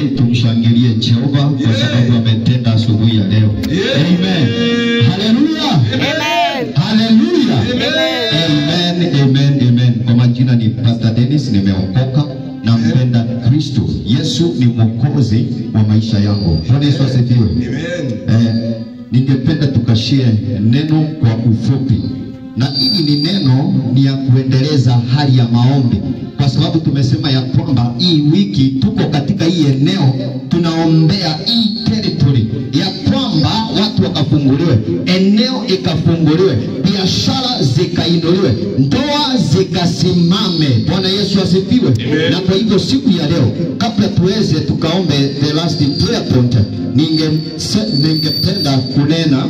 Tumshangilie Jehova kwa sababu ametenda asubuhi ya leo. Amen. Hallelujah. Amen. Hallelujah. Amen. Amen. Amen. Kwa majina ni Pastor Dennis, nimeokoka na mpenda Kristo. Yesu ni mwokozi wa maisha yangu. Bwana Yesu asifiwe. Amen. Ningependa tukashie neno kwa ufupi. Na hili ni neno ni ya kuendeleza hali ya maombi. Kwa sababu tumesema ya kwamba hii wiki tuko katika hii eneo tunaombea hii territory ya kwamba watu wakafunguliwe, eneo ikafunguliwe, biashara zikainuliwe, ndoa zikasimame. Bwana Yesu asifiwe. Na kwa hivyo siku ya leo kabla tuweze tukaombe the last prayer point, ningependa kunena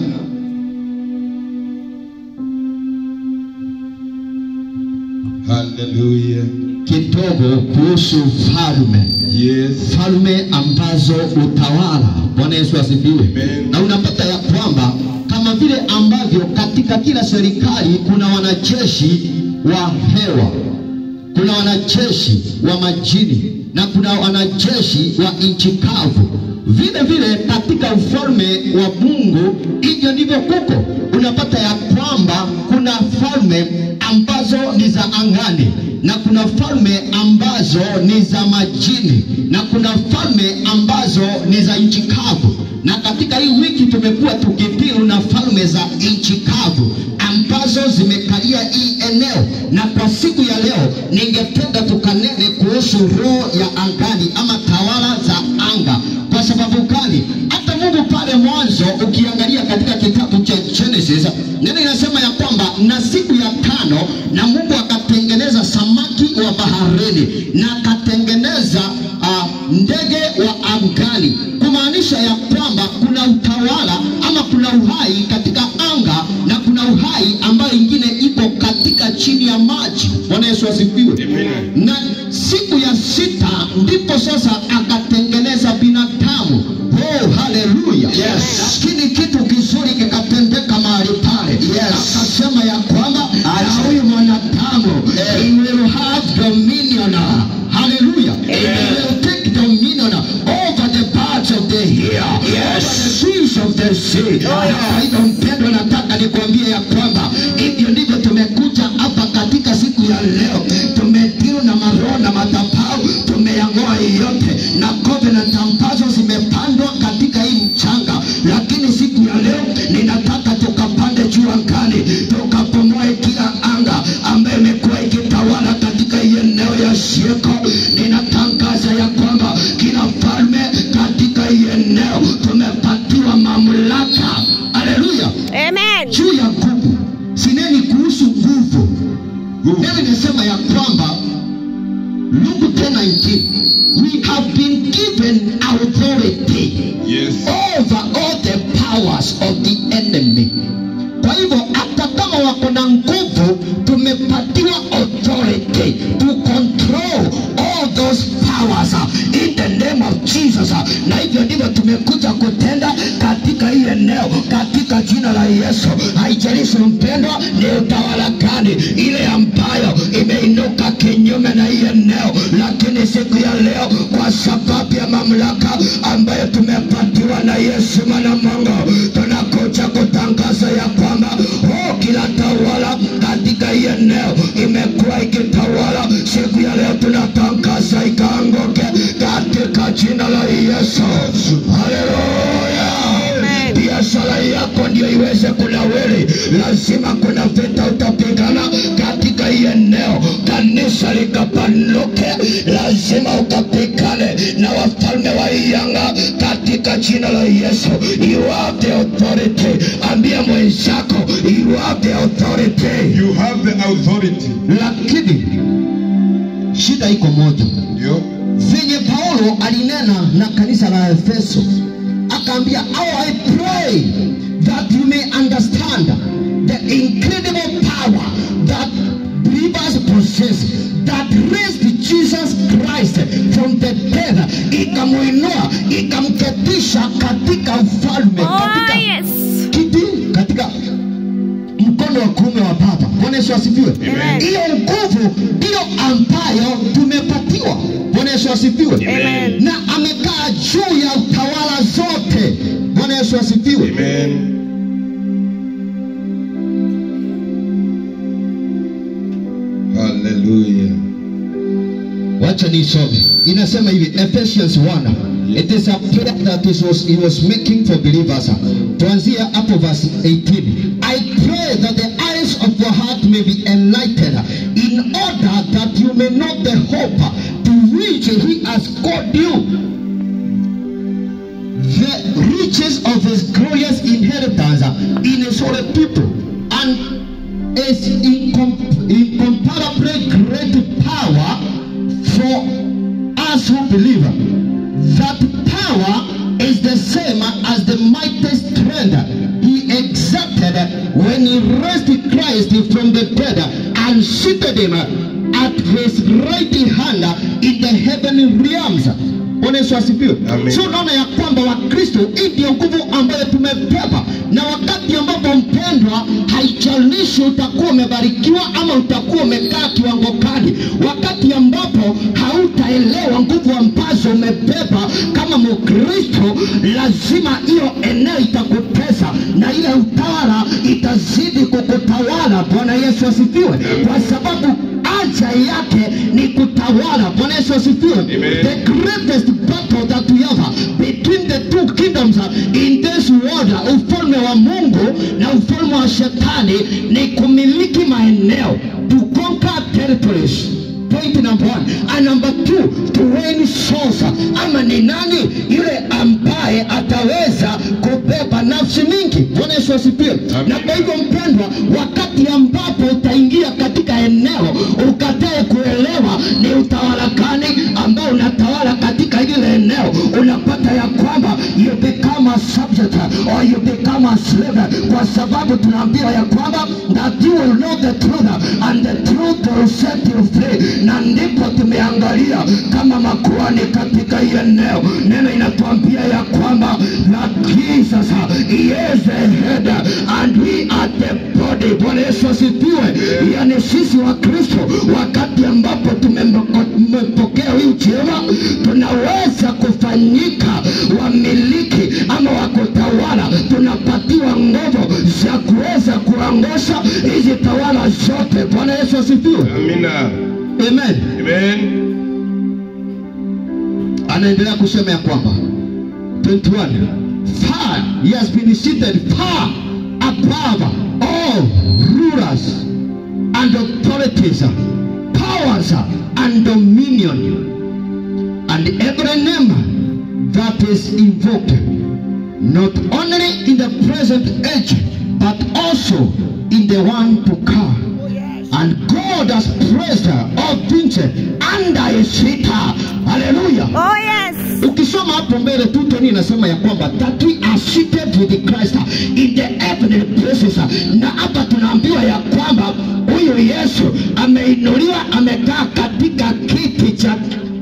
Hallelujah. Kidogo kuhusu falme. Yes. Falme ambazo utawala. Bwana Yesu asifiwe. Na unapata ya kwamba kama vile ambavyo katika kila serikali kuna wanajeshi wa hewa, kuna wanajeshi wa majini na kuna wanajeshi wa nchi kavu, vile vile katika ufalme wa Mungu hivyo ndivyo kuko. Unapata ya kwamba kuna falme ambazo ni za angani na kuna falme ambazo ni za majini na kuna falme ambazo ni za nchi kavu. Na katika hii wiki tumekuwa tukipiru na falme za nchi kavu ambazo zimekalia hii eneo. Na kwa siku ya leo ningependa tukanene kuhusu roho ya angani ama tawala za anga. Kwa sababu gani? Hata Mungu pale mwanzo ukiangalia katika kitabu cha Genesis, neno inasema ya kwamba na siku ya tano na Mungu akatengeneza samaki wa baharini na akatengeneza ndege wa angani, kumaanisha ya kwamba kuna utawala ama kuna uhai katika anga na kuna uhai ambayo ingine iko katika chini ya maji. Bwana Yesu asifiwe. Na siku ya sita ndipo sasa akatengeneza binadamu. Oh, hallelujah. Yes. Lakini kitu kizuri kikatendeka mahali pale. Yes. Akasema ya kwamba na huyu mwanadamu he will have dominion. Hallelujah. He will take dominion over the birds of the air. Yes. Over the fish of the sea. Kwa hivyo mpendwa, nataka nikwambie ya kwamba hivyo ndivyo tumekuja hapa katika siku ya leo. Tumetiru na maroho na madhabahu, tumeyang'oa yote na covenant ambazo zimepandwa katika hii mchanga. Lakini siku ya leo ninataka tukapande juu angani, tukapomoe kila anga ambayo imekuwa ikitawala katika hii eneo ya Sheko. Ninatangaza ya kwamba kila falme katika hii eneo tumepatiwa mamlaka. Haleluya. Amen. Juu ya nguvu. Sineni kuhusu nguvu. Neno inasema ya kwamba Luke 10:19, we have been given authority, yes, over all the powers of the enemy. Kwa hivyo hata kama wako na nguvu, tumepatiwa authority to control all those powers in the name of Jesus. Na hivyo ndivyo tumekuja kutenda katika hii eneo katika jina la Yesu. Haijalishi mpendwa ni utawala gani ile ambayo imeinuka kinyume na hii eneo, lakini siku ya leo kwa sababu ya mamlaka ambayo tumepatiwa na Yesu mwana Mungu, tunakuja kutangaza ya kwamba kila tawala katika hii eneo imekuwa ikitawala. Siku ya leo tunatangaza ikaanguke katika jina la Yesu. Haleluya. Biashara yako ndio iweze kunawiri, lazima kuna vita utapigana katika hii eneo. Kanisa likapanuke, lazima ukapigane na wafalme wa anga katika jina la Yesu. You have the authority. Ambia mwenzako you have the authority. You have the authority. Lakini shida iko moja. Ndio venye Paulo alinena na kanisa la Efeso, akaambia, I pray that you may understand the incredible power that believers possess, that raised Jesus Christ from the dead, ikamuinua, ikamketisha katika ufalme, katika kiti, katika mkono wa kuume wa Baba. Bwana Yesu asifiwe. Hiyo nguvu ndio ambayo tumepatiwa. Bwana Yesu asifiwe. Na amekaa Acha nisome. Inasema hivi, Ephesians 1. It is a prayer that he was making for believers. Tuanzia hapo verse 18. I pray that the eyes of your heart may be enlightened, in order that you may know the hope to which he has called you, the riches of his glorious inheritance in his holy people, and his incomparably great power for us who believe. That power is the same as the mighty strength he exerted when he raised Christ from the dead and seated him at his right hand in the heavenly realms. So naona ya kwamba wa Kristo ndio nguvu ambayo tumebeba, na wakati ambapo mpendwa, haijalishi utakuwa umebarikiwa ama utakuwa umekaa kiwango gani, wakati ambapo hautaelewa nguvu ambazo umebeba kama Mkristo, lazima hiyo eneo itakutesa na ile utawala itazidi kukutawala. Bwana Yesu asifiwe. Kwa sababu haja yake ni kutawala. Bwana Yesu asifiwe. The greatest battle that we have between the two kingdoms in this world, ufalme wa Mungu na ufalme wa Shetani, ni kumiliki maeneo, to conquer territories. Point number 1. And number 2, to win souls. Ama ni nani yule ambaye ataweza kubeba nafsi mingi? Bwana Yesu asifiwe. Na kwa hivyo mpendwa, wakati ambapo utaingia katika eneo ukatae kuelewa ni utawala gani ambao unatawala katika ile eneo, unapata ya kwamba you become a subject or you become a slave. Kwa sababu tunaambiwa ya kwamba that you will know the truth and the truth will set you free. Na ndipo tumeangalia kama makuhani katika hii eneo, neno inatuambia ya kwamba that Jesus he is the head and we are the body. Bwana Yesu asifiwe. Yani sisi wa Kristo, wakati ambapo tumepokea hii chema, tunaweza kufanyika wamiliki ama wakutawala. Tunapatiwa nguvu za kuweza kuangosha hizi tawala zote. Bwana Yesu asifiwe. Amina. Amen. Amen. Anaendelea kusema ya kwamba 21, far he has been seated far above all rulers and authorities, powers and dominion, and every name that is invoked, not only in the present age but also in the one to come. And God has placed all things under his feet. Hallelujah. Oh yes. Ukisoma hapo mbele tu Tony inasema ya kwamba that we are seated with Christ in the heavenly places. Na hapa tunaambiwa ya kwamba huyu Yesu ameinuliwa, amekaa katika kiti cha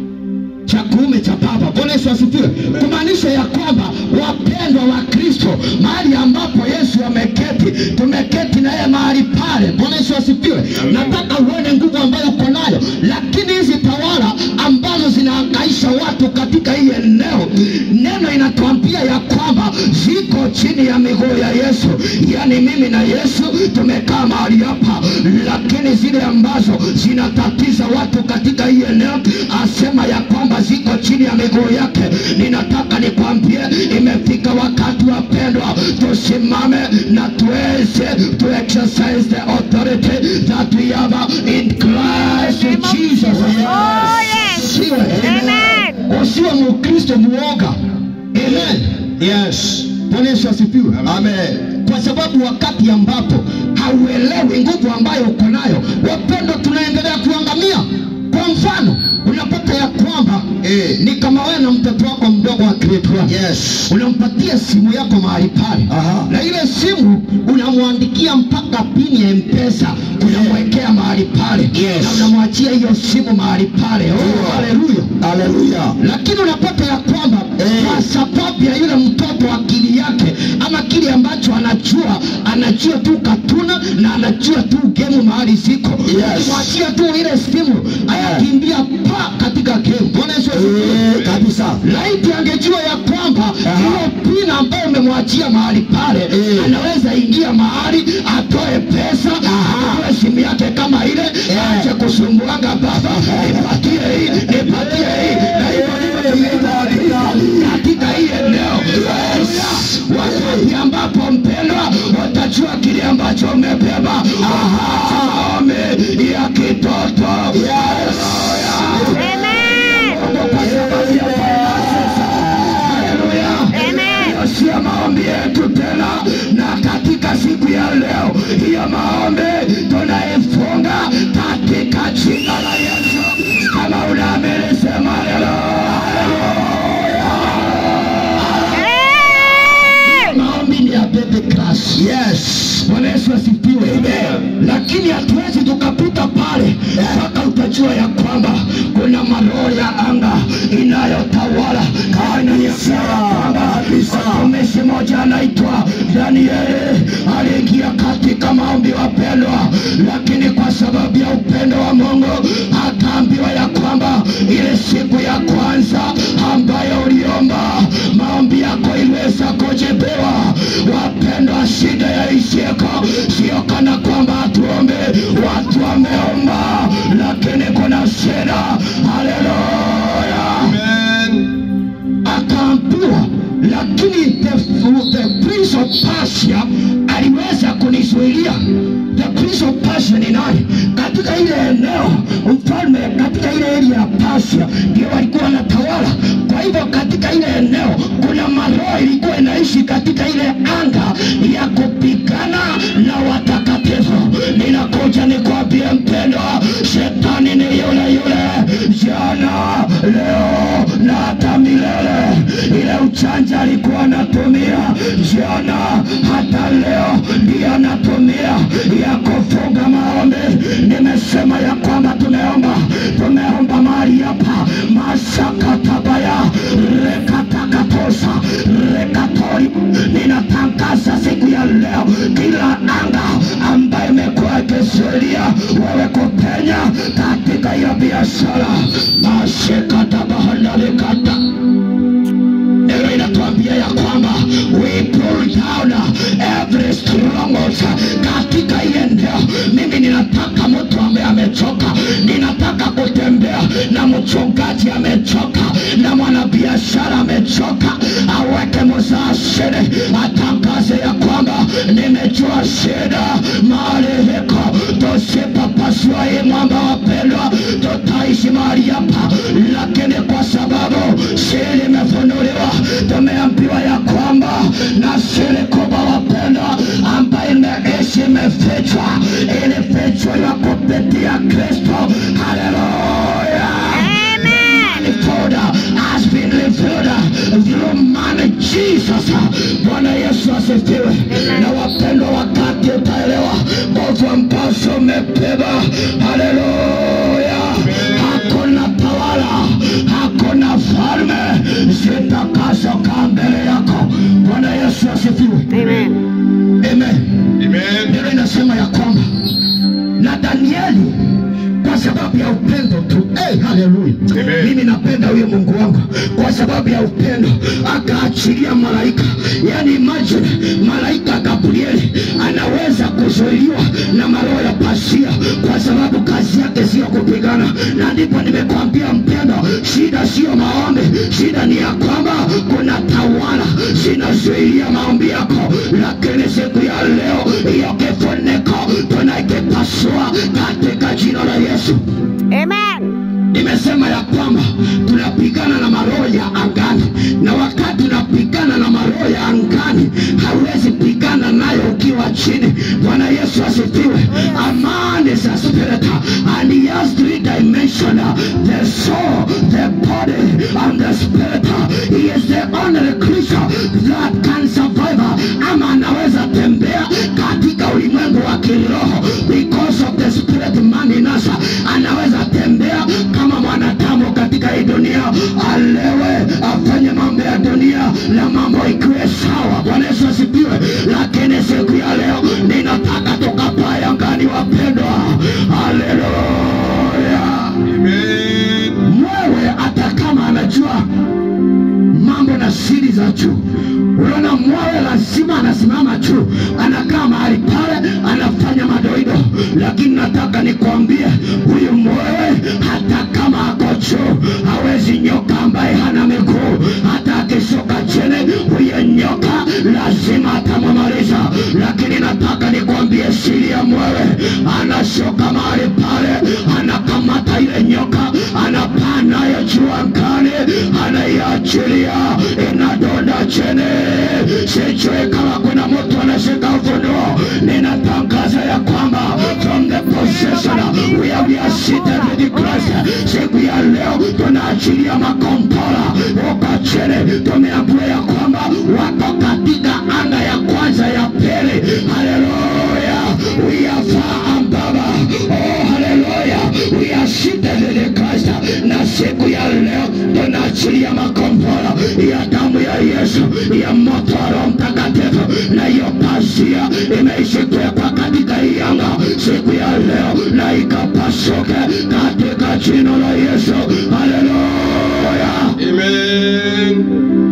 kuume cha Baba. Bwana Yesu asifiwe. Kumaanisha ya kwamba wapendwa wa Kristo, mahali ambapo Yesu ameketi, tumeketi na yeye mahali pale. Bwana Yesu asifiwe. Nataka uone nguvu ambayo uko nayo, lakini hizi tawala ambazo zinahangaisha watu katika hii eneo, neno inatuambia ya kwamba ziko chini ya miguu ya Yesu. Yani mimi na Yesu tumekaa mahali hapa, lakini zile ambazo zinatatiza watu katika hii eneo, asema ya kwamba ziko chini ya miguu yake. Ninataka nikwambie, imefika wakati wapendwa, tusimame na tuweze to exercise the authority that we have in Christ Jesus. Oh yes. Amen. Usiwe Mkristo muoga. Amen. Yes. Bwana Yesu asifiwe. Amen. Kwa sababu wakati ambapo hauelewi nguvu ambayo uko nayo, wapendwa, tunaendelea kuangamia. Kwa mfano, unapata ya kwamba ni kama wewe na mtoto wako mdogo wa grade 1. Yes. Unampatia simu yako mahali pale. Na ile simu unamwandikia mpaka pini ya M-Pesa, unamwekea mahali pale. Yes. Na unamwachia hiyo simu mahali pale. Oh, haleluya. Haleluya. Lakini unapata ya kwamba kwa sababu ya yule mtoto akili yake ama kile ambacho anajua tu katuna na anajua tu game mahali ziko. Yes. Mwachia tu ile simu, anakimbia pa katika game. Bwana Yesu asifiwe. Kabisa. Laiti angejua ya kwamba kwamba hiyo pina ambayo umemwachia mahali pale anaweza ingia mahali atoe pesa, atoe simu yake kama ile, ache kusumbuanga baba, nipatie hii, nipatie hii, na hivyo katika hii eneo. Wakati ambapo mpendwa utajua kile ambacho umebeba, maombi ya kitoto. Sio maombi yetu tena, na katika siku ya leo hiyo maombi tunaifunga katika jina la Yesu. Kama unaamini sema maombi ni ya baby class. Yes. Bwana Yesu asifiwe. Lakini hatuwezi tukapita pale mpaka utajua ya kwamba kuna maroho ya anga inayotawala. Mtumishi mmoja anaitwa Danieli aliingia katika maombi wapendwa, lakini kwa sababu ya upendo wa Mungu akaambiwa ya kwamba ile siku ya kwanza ambayo uliomba maombi yako iliweza kujibiwa. Wapendwa, shida ya isieko sio kana kwamba tuombe watu wameomba, lakini kuna shida. Haleluya. Akaambiwa, lakini the Prince of Persia aliweza kunizuilia. The Prince of Persia ni nani? Katika ile eneo mfalme katika ile area ya Persia ndio walikuwa wanatawala. Kwa hivyo katika ile eneo kuna maroho ilikuwa inaishi katika ile anga ya kupigana na watakatifu. Ninakuja nikwambie mpendwa, shetani ni yule yule jana, leo na hata milele. Ile uchanja alikuwa anatumia jana hata leo ndiyo anatumia ya kufunga maombi. Nimesema ya kwamba tumeomba mahali hapa masakatabaya rekatakatosa rekatori. Ninatangaza siku ya leo kila anga ambayo imekuwa ikizuilia wewe kupenya katika hiyo biashara mashekatabahandalikata. Neno inatuambia ya kwamba we pull down every stronghold katika hii eneo. Mimi ninataka mtu ambaye amechoka, ninataka kutembea na mchungaji amechoka, na mwanabiashara amechoka, aweke mzaa shida, atangaze ya kwamba nimejua shida mahali hiko, tusipopasua hii mwamba wapendwa, tutaishi mahali hapa. Lakini kwa sababu siri imefunuliwa, tumeambiwa ya kwamba na siri kubwa wapendwa ambayo imeishi imefichwa, ilifichwa ya kupitia Kristo. Haleluya. Has been revealed through man Jesus. Bwana Yesu asifiwe. Na wapendwa, wakati utaelewa nguvu ambazo umebeba. Haleluya. Hakuna tawala, hakuna falme zitakazokaa mbele yako. Bwana Yesu asifiwe. Amen. Amen. Amen. Ndio inasema ya kwamba na Danieli kwa sababu ya upendo tu. Haleluya. Mimi napenda huyo Mungu wangu kwa sababu ya upendo akaachilia malaika. Yani imagine malaika Gabriel anaweza kuzuiliwa na maroho ya Persia kwa sababu kazi yake sio kupigana. Na ndipo nimekwambia mpendo, shida sio maombi, shida ni ya kwamba kuna tawala zinazuilia maombi yako. Lakini siku ya leo hiyo kifuniko tunaikipasua katika jina la Yesu. Amen. Nimesema ya kwamba tunapigana na maroho ya angani, na wakati tunapigana na maroho ya angani hauwezi pigana nayo ukiwa chini. Bwana Yesu asifiwe. A man is a spirit and he has three dimensions: the soul, the body and the spirit. He is the only creature that can survive. Ama anaweza tembea katika ulimwengu wa kiroho because of the spirit man in us. Anaweza tembea kama mwanadamu katika hii dunia, alewe afanye mambo ya dunia na mambo ikiwe sawa. Bwana Yesu asifiwe. Lakini siku ya leo ninataka tukapae angani wapendwa. Haleluya. Amen. Wewe hata kama anajua mambo na siri za juu. Unaona mwawe lazima anasimama juu, anakaa mahali pale, anafanya madoido. Lakini nataka nikwambie, huyu mwawe hata kama ako juu, hawezi nyoka ambaye hana miguu. Hata akishuka chini, huyo nyoka lazima atamwamaliza. Lakini nataka nikwambie siri ya mwawe, anashuka mahali pale, anakamata ile nyoka, anapaa nayo juu angani, anaiachilia, inadonda chini. Sijui kama kuna mtu anashika ufunuo. Ninatangaza ya kwamba from the possession we are seated with Christ. Siku ya leo tunaachilia makompora huko chini. Tumeambiwa ya kwamba wako katika anga ya kwanza ya pili. Hallelujah. We are far above. Oh hallelujah. We are seated with Christ. Na siku ya leo tunaachilia makompora ya damu ya Yesu, ya moto wa Roho Mtakatifu, na hiyo pazia imeishikwa katika anga siku ya leo, na ikapasuke katika jina la Yesu. Hallelujah. Amen.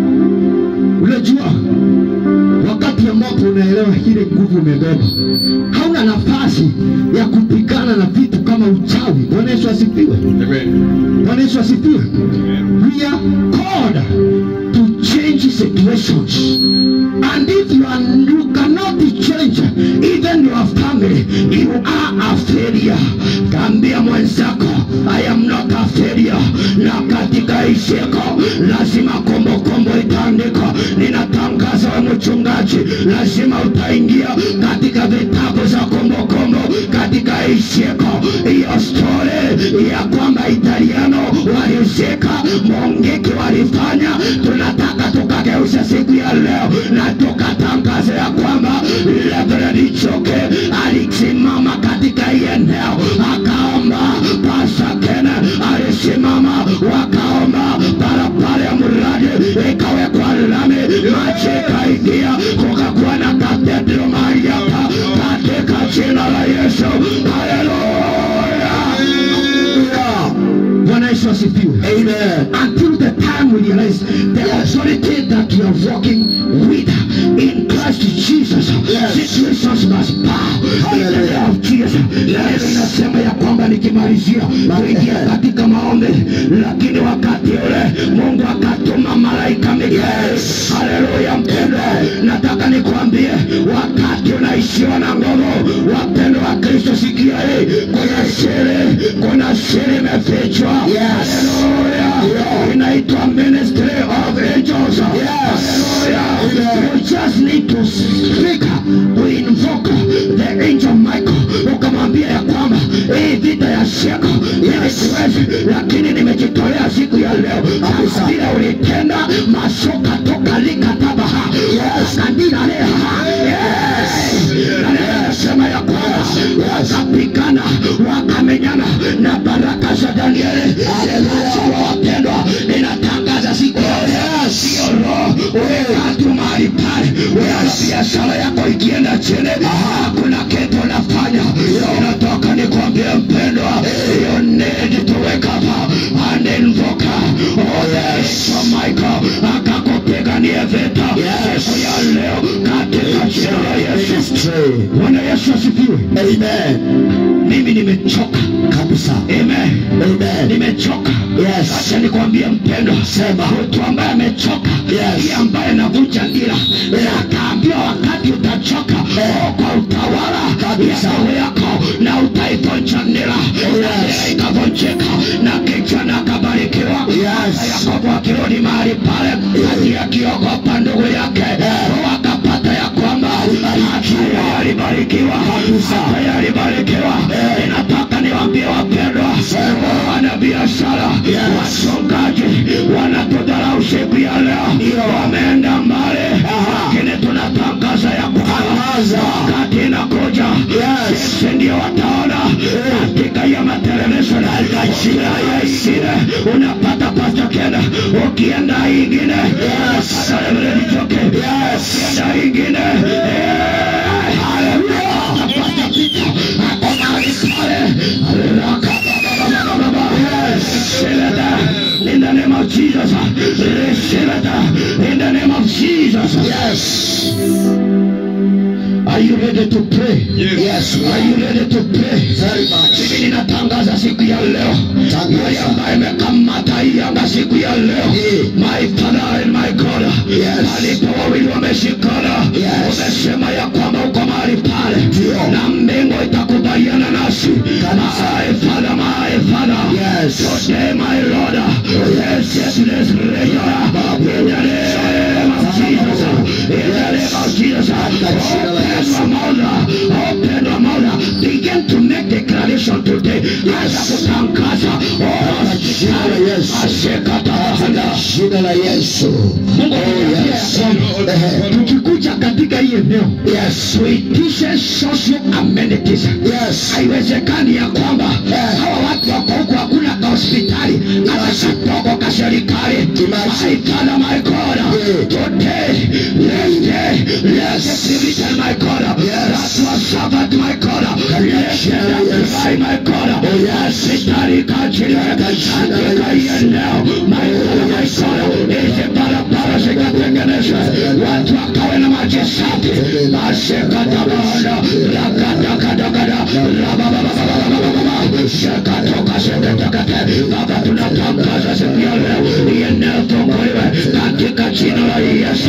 Unajua wakati ambapo unaelewa ile nguvu umebeba, hauna nafasi ya kupigana na vitu kama uchawi. Bwana Yesu asifiwe. Amen. Bwana Yesu asifiwe. We are called to change situations, and if you cannot change even your family, you are a failure. Kambia mwenzako, I am not a failure. Na katika isheko lazima kombo itaandikwa. Ninatangaza wa mchungaji, lazima utaingia katika vitabu za kombo katika isheko. Hiyo story ya kwamba Italiano walizeka, Mongeki walifanya, tunataka tukageuza siku ya leo, na tukatangaza ya kwamba Reverend Choke alisimama katika eneo akaomba. Pastor Kena alisimama wakaomba, barabara ya mradi ikawekwa lami, maji ikaingia, kukakuwa na katedro mahali hapa katika jina la Yesu. Hallelujah. Bwana Yesu asifiwe. Amen. Until the time we realize the authority that we are walking with in Christ Jesus, situations must bow in the name of Jesus. Nasema ya kwamba nikimalizia kuingia katika maombi, lakini wakati ule Mungu akatuma malaika Mikaeli. Haleluya mpendwa, nataka nikwambie, wakati unaishiwa na nguvu, wapendwa wa Kristo, sikia hii, kuna siri imefichwa. Hallelujah. Inaitwa ministry of angels. Hallelujah. You just need to speak, to invoke the angel Michael. Ukamwambia ya kwamba hii vita ya sheko siwezi, lakini nimejitolea siku ya leo. Vile ulitenda mashoka toka likatabaha. Kandina leha. Nasema ya kwamba wakapigana, wakamenyana na baraka za Danieli. Hallelujah. Wapendwa, ninatangaza siku ya leo, sio roho watu mahali pale, biashara yako ikienda chini, hakuna kitu unafanya. Ninataka nikwambie mpendwa, you need to wake up and invoke the Michael akakupigania vita siku ya leo katika jina la Yesu. Bwana Yesu asifiwe. Amen. Mimi nimechoka kabisa. Amen. Amen. Nimechoka. Yes. Acha nikwambie mpendwa, sema mtu ambaye amechoka, yeye ambaye anavunja dira, akaambia wakati utachoka kwa utawala kabisa yako na utaivunja dira. Yes. Ikavunjika na kijana akabarikiwa. Yes. Yakobo akirudi mahali pale, hadi akiogopa ndugu yake, akapata ya kwamba hata alibarikiwa, hata alibarikiwa. Ninataka niwaambie wapendwa, wana biashara, wachungaji wanatudharau siku ya leo, wameenda mbali, lakini tunatangaza ya kwamba wakati inakuja, sisi ndio wataona katika ya matelevision ya isire. Unapata Pastor Kena, ukienda ingine, ukienda ingine, in the name of Jesus, receive it in Jesus. Yes. Are you ready to pray? Yes. Are you ready to pray? Very much. Mimi ninatangaza siku ya leo. Yeye ambaye amekamata anga siku ya leo. My Father and my God. Alipo wawili wameshikana. Umesema ya kwamba uko mahali pale. Na mbingu itakubaliana nasi. My Father, my Father. Yes. Today, my Lord. Yes, yes, let's pray. In the name of Jesus. In the name of Jesus. Open your mouth. Begin to make declaration today. Jina la Yesu. Tukikuja katika hii eneo, tuitishe social amenities. Haiwezekani ya kwamba hawa watu wako huku hakuna hospitali hata kidogo ka serikali. My Father, my God, today, let's celebrate my God. That was Sabbath, my God. Let's celebrate my God. Hospitali kachile katika hii eneo, my Father, my God. Hizi barabara zikatengenezwa, watu wakawe na maji safi. Masekatabaona rakadakadakada rabababababababa sekatoka seketekete. Baba, tunatangaza siku ya leo hii eneo tuokolewe katika jina la Yesu.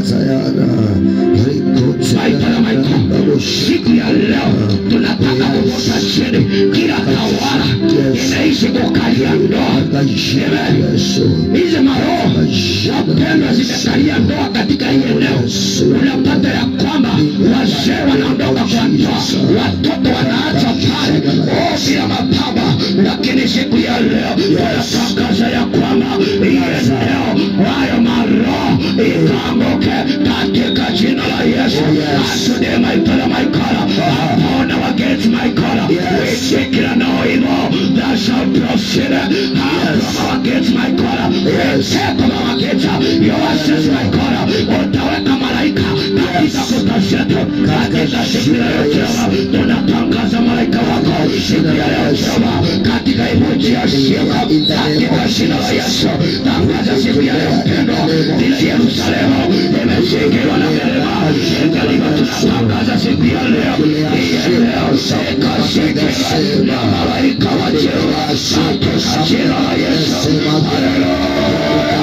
My Father, my God, siku ya leo tunataka kuvuta chini kila tawala inaishi kukalia ndoa. Hizi maroho wapendwa zimekalia ndoa katika hii eneo. Unapata ya kwamba wazee wanaondoka kwa ndoa, watoto wanaacha pale bila mapamba. Lakini siku ya leo tunatangaza ya kwamba hii eneo hayo maroho ikaanguke katika jina la Yesu. Today, my Father, my God, upon our gates, my God, we declare no evil that shall proceed from our gates, my God. We take from our gates your access, my God. Utaweka malaika katika kuta zetu, katika siku ya leo Jehova. Tunatangaza malaika wako siku ya leo Jehova, katika imuji ya shika, katika jina la Yesu. Tangaza siku ya leo pendo, bila Yerusalemu imeshikiliwa na milima. Tunatangaza siku ya leo, leo shika na malaika wa Jehova katika jina la Yesu. Haleluya.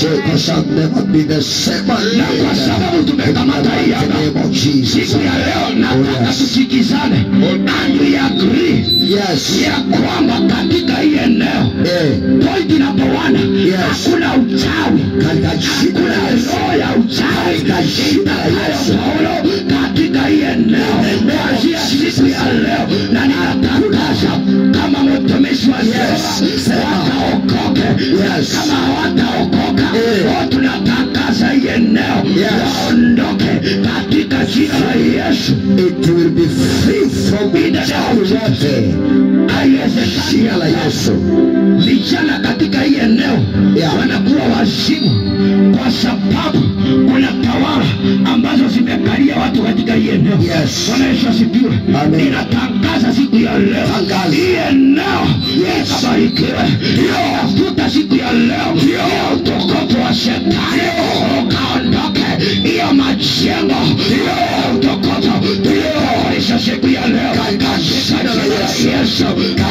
Na kwa sababu tumekamata hii anga siku ya leo, nataka tusikizane and we agree ya kwamba katika hii eneo point number 1, hakuna uchawi, hakuna roho ya uchawi itakayofaulu katika hii eneo kuanzia siku ya leo. Na ninatangaza kama mtumishi wa Jehova wataokoke, kama hawataokoka tunatangaza hii eneo waondoke katika jina la Yesu. It will be free from it. Haiwezekani la Yesu. Vijana katika hii eneo wanakuwa wazimu kwa sababu kuna tawala ambazo zimekalia watu katika hii eneo. Bwana Yesu asifiwe. Ninatangaza siku ya leo hii eneo ikabarikiwe. Nafuta siku ya leo hiyo utukufu wa shetani ukaondoke. Hiyo majengo hiyo utukufu tuliyoisha siku ya leo katika jina la Yesu.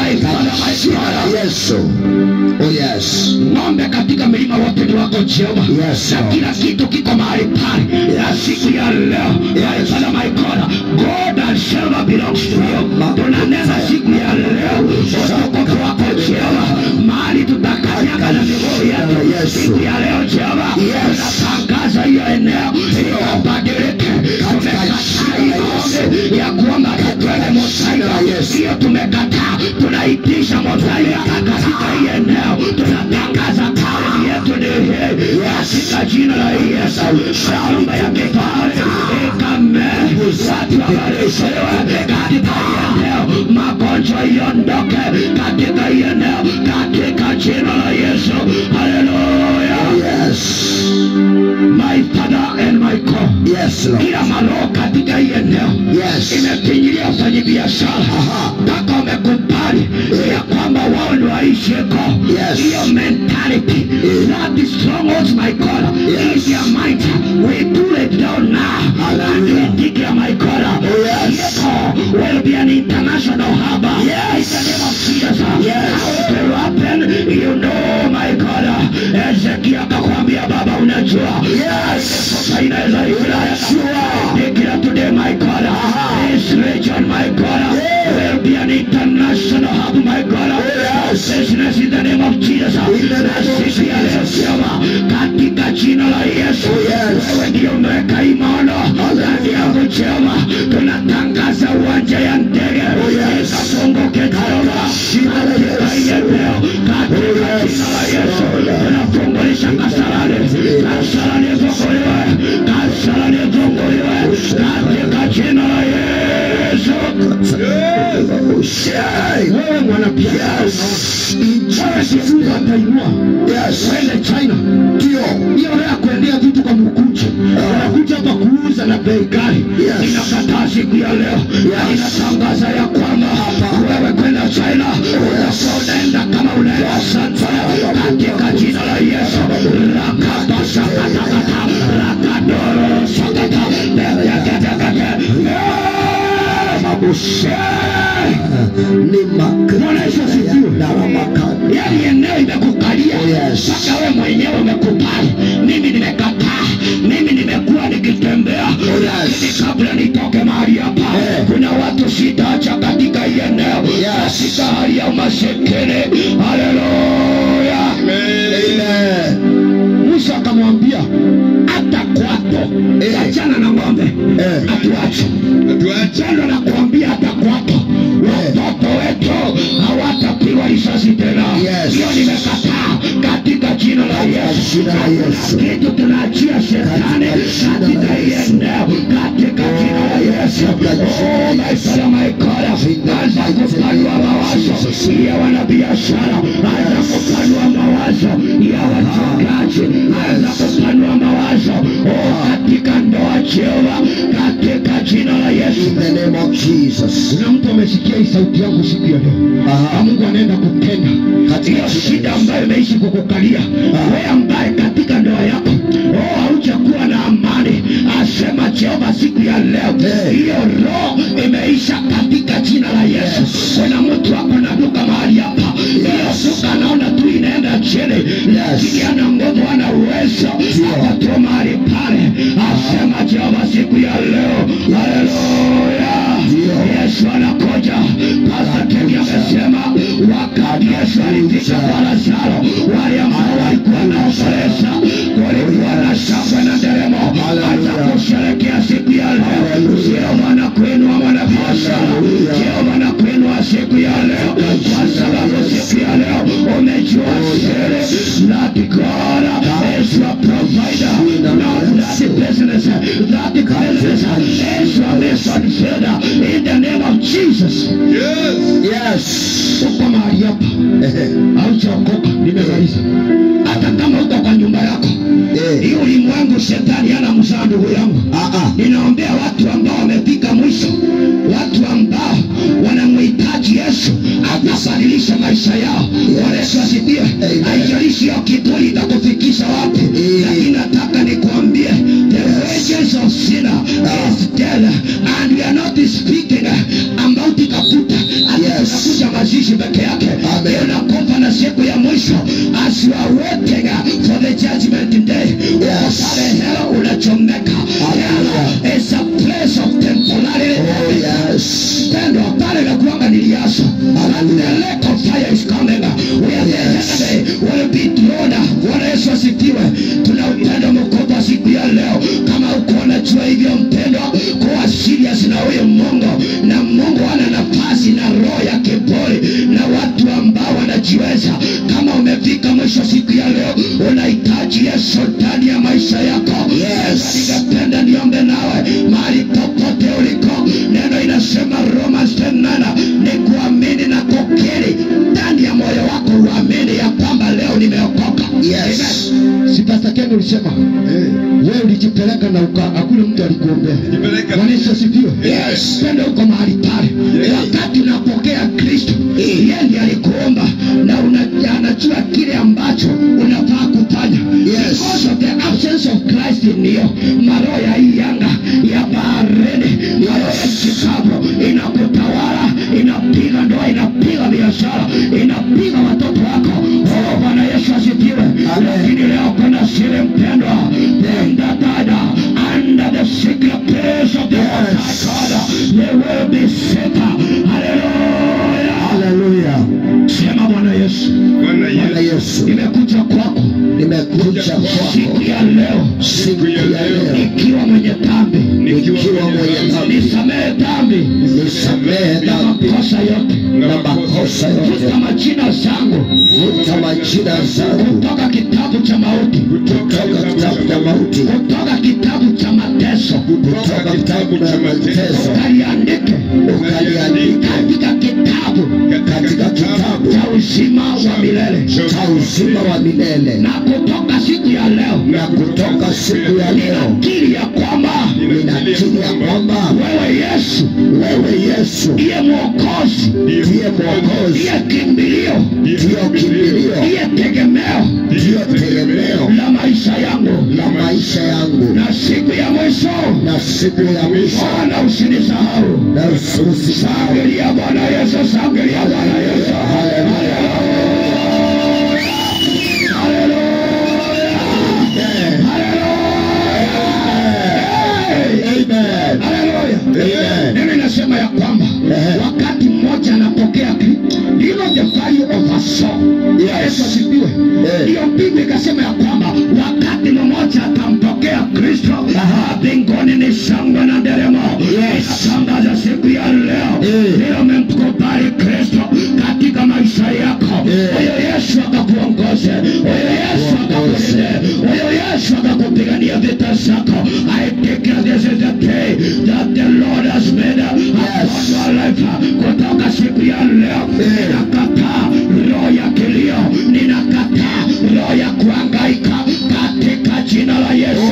Yesu. Oh yes. Ng'ombe katika milima wote ni wako Jehova. Na kila kitu kiko mahali pale. Na siku ya leo, my Father, my God, gold and silver belongs to you. Tunanena siku ya leo utukufu wako Jehova, mahali tutakanyaga na miguu yetu. Siku ya leo Jehova, tunatangaza hiyo eneo ikabadilike. Tumekataa ng'ombe ya kwamba tutwende mosaika. Hiyo tumekataa. Tunaitisha mosaika katika hii eneo. Tunatangaza tawi yetu ni hii katika jina la Yesu. Shamba ya kifahari ikame, watu wabarikiwe katika hii eneo. Magonjwa iondoke katika hii eneo katika jina la Yesu. Haleluya. Yes. My Father and my God. Yes, Lord. Kila maroho katika hii eneo imefinyilia wafanyabiashara mpaka wamekubali ya kwamba wao ndio waisheko. Hiyo mentality, that is strongholds, my God, in their mind. We pull it down now and we declare, my God, Yeko will be an international harbor. In the name of Jesus. How it will happen, you know, my God. Ezekiel akakwambia baba unajua. Inaweza declare today, my God, this region, my God, will be an international hub, my God. Business in the name of Jesus. Sisi aliyosema katika jina la Yesu. Wewe ndio umeweka imani ndani ya kuchema. Tunatangaza uwanja ya ndege ikafunguke Jehova katika hii eneo katika jina la Yesu. Tunafungulisha Kasarani. Kasarani funguliwe. Kasarani funguliwe katika jina la Yesu. Wewe mwanabiashara Mungu atainua. Wende China. Hiyo ya kuendea vitu kwa mkuchu. Unakuja hapa kuuza na bei ghali. Inakataa siku ya leo. Inatangaza ya kwamba wewe kwenda China unaenda kama unaenda Santa katika jina la Yesu. Rakabasha katakata. Rakadoro sakata. Yani eneo imekukalia mpaka wewe mwenyewe umekubali. Mimi nimekataa. Mimi nimekuwa nikitembea. Lakini kabla nitoke mahali hapa kuna watu sitaacha katika hii eneo katika hali ya umasikini. Haleluya. Musa akamwambia hata kwato achana na ng'ombe atuache. Achana na kuambia hata kwato watoto wetu hawatapigwa risasi tena. Hiyo nimekataa katika jina la Yesu. Kitu tunaachia shetani katika hii eneo katika jina la Yesu. Oh my Father, my God, anza kupanua mawazo ya wanabiashara. Anza kupanua mawazo ya wachungaji. Anza kupanua mawazo katika ndoa Jehova katika jina la Yesu. In the name of Jesus. Kuna mtu amesikia hii sauti yangu siku ya leo. Mungu anaenda kutenda katika shida ambayo imeishi kukukalia. Wewe ambaye katika ndoa yako haujakuwa na amani, asema Jehova siku ya leo hiyo roho imeisha katika jina la Yesu. Kuna mtu hapo na duka mahali hapa. Hiyo duka naona tu inaenda chini. Lakini ana nguvu, ana uwezo. Akatoa mahali pale. Asema Jehova siku ya leo. Haleluya. Yesu anakuja. Pastor Tegi amesema wakati Yesu alifika kwa Lazaro, wale ambao walikuwa na operesa, walikuwa na shangwe na nderemo. Atakusherehekea siku ya leo. Jehova anakuinua mwanabiashara. Jehova anakuinua siku ya leo. Kwa sababu siku ya leo umejua siri that God is your provider. Not that business. That business is your mission fielder. In the name of Jesus. Yes. Uko mahali hapa. Haujaokoka. Nimemaliza. Hata kama uko kwa nyumba yako. Hiyo ulimwengu shetani hana mzaa ndugu yangu. Ninaombea watu ambao wamefika mwisho. Watu ambao wanamhitaji Yesu atabadilisha maisha yao. Yesu asifiwe. Haijalishi hiyo kiburi itakufikisha wapi. Lakini nataka nikuambie the wages of sinner is death. And we are not speaking about ikaputa. Tunakuja mazishi peke yake. Unakufa na siku ya mwisho. As you are waiting for the judgment day. Pale hela unachomeka. Hell is a place of temporary. Stand up. Pale na kuanga niliasa. And the lake of fire is coming. Where the enemy will be thrown. Bwana Yesu asifiwe. Tuna upendo mkubwa siku ya leo. Kama uko unajua hivyo mpendo, kuwa serious na huyo Mungu. Na Mungu ana nafasi na roho ya kiburi na watu ambao wanajiweza. Kama umefika mwisho siku ya leo, unahitaji Yesu ndani ya maisha yako. Ningependa niombe nawe mahali popote uliko. Neno inasema Romans 10:9 ni kuamini na kukiri ndani ya moyo wako, uamini ya kwamba leo nimeokoka. Si Pastor Ken Bible ulisema wewe ulijipeleka na hakuna mtu alikuombea. Bwana Yesu asifiwe. Yes. Penda uko mahali pale. Wakati unapokea Kristo, yeye ndiye alikuomba na anajua kile ambacho unafaa kufanya. Because of the absence of Christ in you, maroho ya hii yanga ya baharini, maroho ya chikavu inakutawala, inapiga ndoa, inapiga biashara, inapiga watoto wako. Oh, Bwana Yesu asifiwe. Lakini leo kuna siri mpendwa, penda dada, under the secret place of the Most High God, they will be set. Hallelujah. Hallelujah. Sema Bwana Yesu. Bwana Yesu. Nimekuja kwako. Nimekuja kwako. Siku ya leo. Siku ya leo. Nikiwa mwenye dhambi. Nikiwa mwenye dhambi. Nisamehe dhambi. Nisamehe dhambi. Makosa yote. Na makosa yote. Futa majina zangu. Futa majina zangu. Kutoka kitabu cha mauti. Kutoka kitabu cha mauti. Kutoka kitabu cha mateso. Kutoka kitabu cha mateso. Ukaliandike. Ukaliandike. Katika kitabu. Katika kitabu cha uzima wa milele. Cha uzima wa milele. Na kutoka siku ya leo. Na kutoka siku ya leo. Ninakiri ya kwamba. Ninakiri ya kwamba. Wewe Yesu. Wewe Yesu. Ndiye Mwokozi. Ndiye Mwokozi. Ndiye kimbilio. Ndiye kimbilio. Ndiye tegemeo. Ndiye tegemeo. La maisha yangu. La maisha yangu. Na siku ya mwisho. Na siku ya mwisho. Bwana usinisahau. Na usinisahau. Shangilia Bwana Yesu. Shangilia Bwana Yesu. Hallelujah. Neno nasema ya kwamba wakati mmoja anapokea the value of a soul. Yesu asifiwe. Hiyo Biblia ikasema ya kwamba wakati mmoja atampokea Kristo, mbinguni ni shangwe na nderemo. Shangaza siku ya leo, leo umemkubali Kristo katika maisha yako. Huyo Yesu akakuongoze, huyo Yesu akakulinde, huyo Yesu akakupigania vita zako. I declare this is the day that the Lord has made upon your life. Kutoka siku ya leo, ninakataa roho ya kilio, ninakataa roho ya kuhangaika katika jina la Yesu.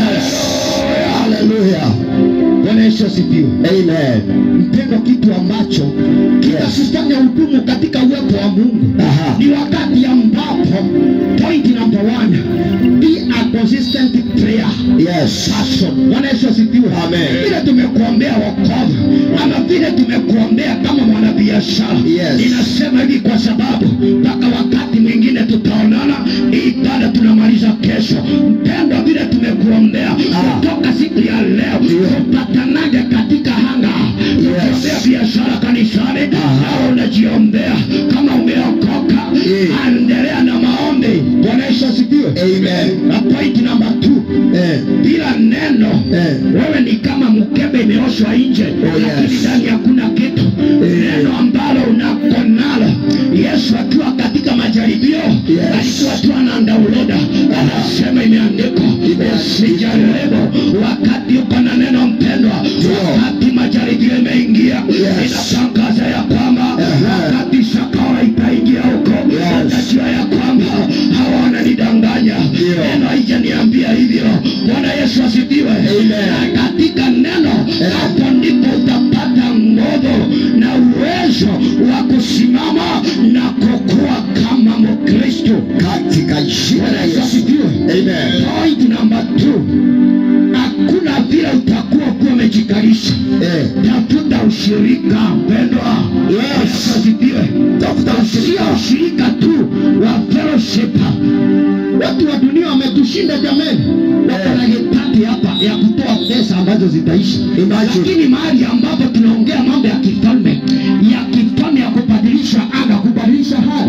Hallelujah. Bwana Yesu asifiwe. Amen. Mpendo, kitu ambacho kinakufanya udumu katika uwepo wa Mungu ni wakati ambapo, point number 1, be a consistent prayer. Yes. Passion. Bwana Yesu asifiwe. Amen. Vile tumekuombea wokovu, ama vile tumekuombea kama mwanabiashara. Yes. Ninasema hivi kwa sababu mpaka wakati mwingine tutaonana, ibada tunamaliza kesho. Mpendo, vile tumekuombea kutoka siku ya leo, tupatanage katika hanga. Tukiombea biashara kanisani, na unajiombea kama umeokoka, endelea na maombi. Bwana Yesu asifiwe. Amen. Na point number 2, bila neno, wewe ni kama mkebe imeoshwa nje, lakini ndani hakuna kitu. Neno ambalo unako nalo, Yesu akiwa katika majaribio, alikuwa tu anadownload, anasema imeandikwa. Usijaribu wakati uko na neno mpendwa. Wakati majaribio imeingia, inatangaza ya kwamba wakati shakawa itaingia huko, utajua ya kwamba hawa wananidanganya. Neno haijaniambia hivyo. Bwana Yesu asifiwe. Na katika neno, hapo ndipo utapata nguvu na uwezo wa kusimama na kukua kama Mkristo katika jina la Yesu asifiwe. Amen. Point number 2, hakuna vile utakuwa kuwa umejikarisha. Tafuta ushirika mpendwa. Yesu asifiwe. Tafuta ushirika tu wa fellowship. Watu wa dunia wametushinda jamani. Wakona hitaji hapa ya kutoa pesa ambazo zitaisha. Lakini mahali ambapo tunaongea mambo ya kifalme, ya kubadilisha anga, kubadilisha hali.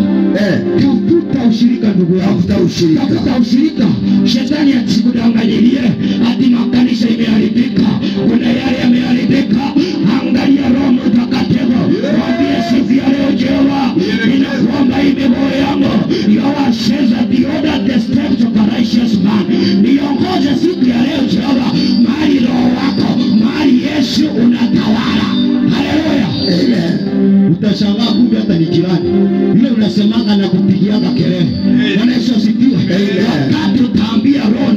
Tafuta ushirika ndugu yangu. Tafuta ushirika. Shetani asikudanganyilie ati makanisa imeharibika. Kuna yale yameharibika. Angalia Roho Mtakatifu. Mwambie siku ya leo, Jehova, ninakuomba hii mioyo yangu. Yehova says that the order the steps of a righteous man. Niongoze siku ya leo Jehova, mahali Roho wako, mahali Yesu unatawala. Haleluya. Amen. Utashangaa kumbe hata ni jirani. Yule unasemanga na kupigianga kelele. Bwana Yesu asifiwe. Wakati utaambia Roho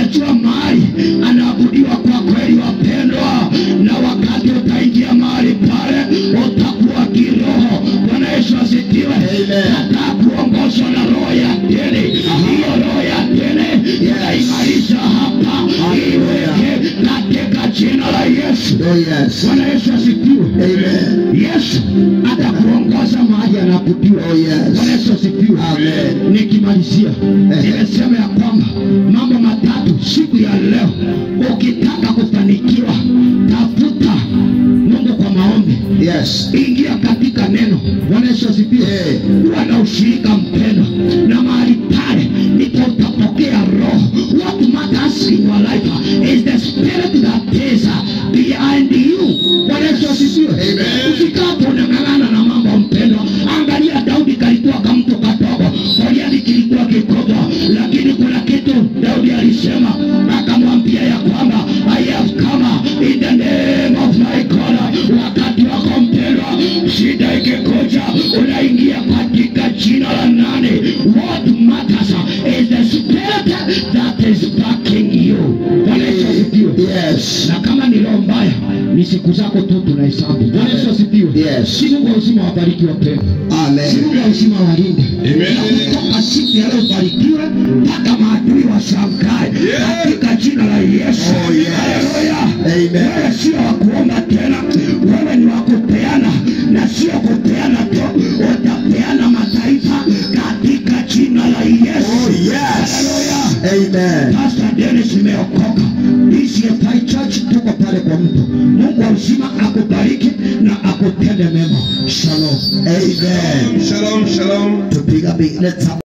Najua mahali anaabudiwa kwa kweli wapendwa, na wakati utaingia mahali pale utakuwa kiroho. Bwana Yesu asifiwe. Nataka kuongozwa na roho ya dini. Hiyo roho ya dini inaimarisha hapa iweke katika jina la Yesu. Bwana Yesu asifiwe. Yesu atakuongoza mahali anaabudiwa. Bwana Yesu asifiwe. Nikimalizia nimesema ya kwamba mambo matatu siku ya leo. Ukitaka kufanikiwa, tafuta Mungu kwa maombi. Ingia katika neno. Bwana Yesu asifiwe. Kuwa na ushirika mpendwa, na mahali pale ndipo utapokea roho. What matters in your life is the spirit that is behind you. Bwana Yesu asifiwe. Usikapo unang'ang'ana na mambo mpendwa. Angalia Daudi kalikuwa kama mtu kadogo, Goliathi kilikuwa kikubwa, lakini kuna kitu Daudi alisema, akamwambia ya kwamba I have come in the name of my God. Wakati wako mpendwa, shida ikikuja unaingia katika jina la nani? What matters is the spirit that is backing you. Bwana Yesu asifiwe. Na kama ni roho mbaya, ni siku zako tu tunahesabu. Bwana Yesu asifiwe. Siku kwa uzima wabariki wapendwa. Siku kwa uzima walinde. Kutoka siku ya leo ubarikiwe mpaka maadui washangae katika jina la Yesu. Haleluya. Wewe sio wa kuomba tena, wewe ni wa kupeana, na sio kupeana tu, utapeana mataifa katika jina la Yesu. Haleluya. Pastor Dennis nimeokoka. DCFI Church tuko pale kwa mtu. Mungu wa uzima akubariki na akutende mema. Shalom. Shalom. Tupiga big. Let's